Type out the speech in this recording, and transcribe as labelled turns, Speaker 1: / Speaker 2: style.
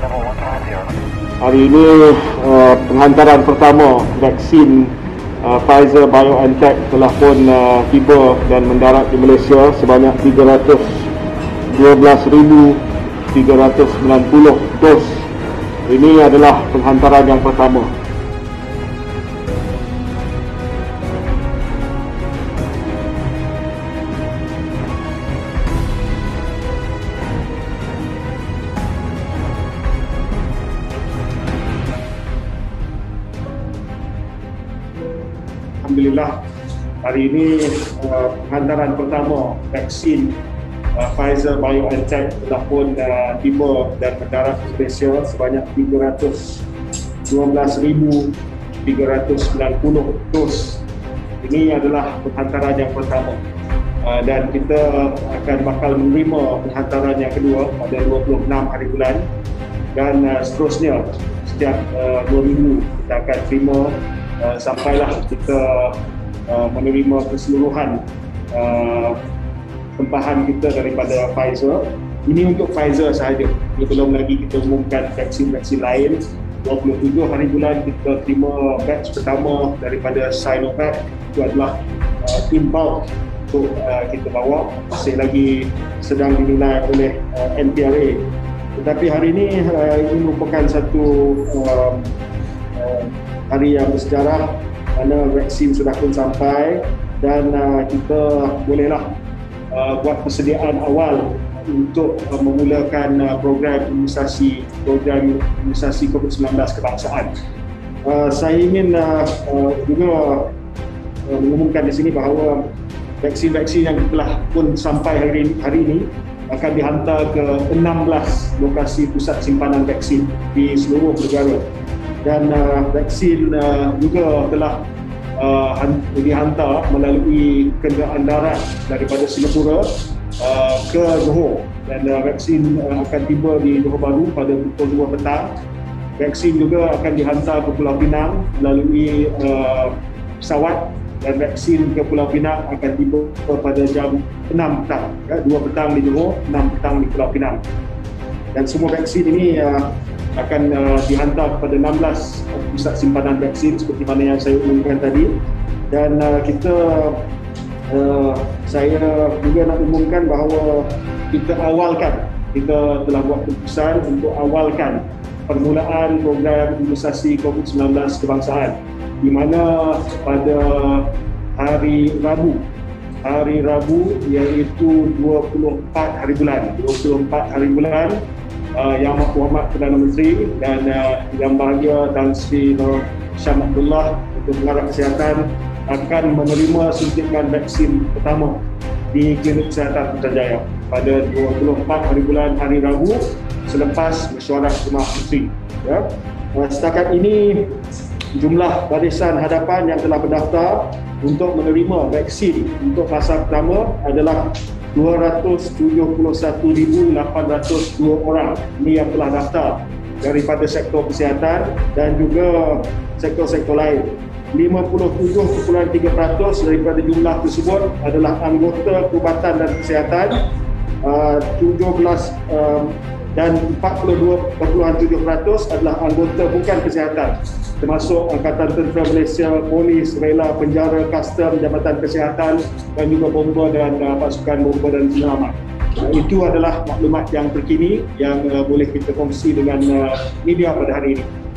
Speaker 1: Hari ini penghantaran pertama vaksin Pfizer BioNTech telah pun tiba dan mendarat di Malaysia sebanyak 312,390 dos. Ini adalah penghantaran yang pertama. Alhamdulillah, hari ini penghantaran pertama vaksin Pfizer BioNTech telah pun tiba dan mendarat di Malaysia sebanyak 312,390 dos. Ini adalah penghantaran yang pertama dan kita akan bakal menerima penghantaran yang kedua pada 26 hari bulan dan seterusnya setiap 2 minggu kita akan terima sampailah kita menerima keseluruhan tempahan kita daripada Pfizer. Ini untuk Pfizer sahaja. Ini belum lagi kita umumkan vaksin-vaksin lain. 27 hari bulan kita terima batch pertama daripada Sinovac. Itu adalah inbound untuk kita bawa. Masih lagi sedang dinilai oleh NPRA. Tetapi hari ini merupakan satu hari yang bersejarah kerana vaksin sudah pun sampai dan kita bolehlah buat persediaan awal untuk memulakan program imunisasi COVID-19 kebangsaan. Saya ingin juga mengumumkan di sini bahawa vaksin-vaksin yang telah pun sampai hari ini akan dihantar ke 16 lokasi pusat simpanan vaksin di seluruh negara. Dan vaksin juga telah dihantar melalui kenderaan darat daripada Singapura ke Johor dan vaksin akan tiba di Johor Bahru pada pukul 2 petang. Vaksin juga akan dihantar ke Pulau Pinang melalui pesawat dan vaksin ke Pulau Pinang akan tiba pada jam 6 petang, 2 petang di Johor, 6 petang di Pulau Pinang. Dan semua vaksin ini akan dihantar kepada 16 pusat simpanan vaksin seperti mana yang saya umumkan tadi. Dan saya juga nak umumkan bahawa kita telah buat keputusan untuk awalkan permulaan program imunisasi COVID-19 kebangsaan, di mana pada hari Rabu iaitu 24 hari bulan Yang Amat Perdana Menteri dan Yang Bahagia Tan Sri Nur Syam Abdullah untuk Pengarah Kesihatan akan menerima suntikan vaksin pertama di Klinik Kesihatan Putrajaya pada 24 hari bulan hari Rabu selepas mesyuarat Jemaah Menteri. Ya. Setakat ini jumlah barisan hadapan yang telah berdaftar untuk menerima vaksin untuk fasa pertama adalah 271,802 orang. Ini yang telah daftar daripada sektor kesihatan dan juga sektor-sektor lain. 57.3% daripada jumlah tersebut adalah anggota perubatan dan kesihatan, 17 dan 42.7% adalah anggota bukan kesihatan, termasuk Angkatan Tentera Malaysia, Polis, Rela, Penjara, Custom, Jabatan Kesihatan dan juga bomba dan pasukan bomba dan penyelamat. Itu adalah maklumat yang terkini yang boleh kita kongsi dengan media pada hari ini.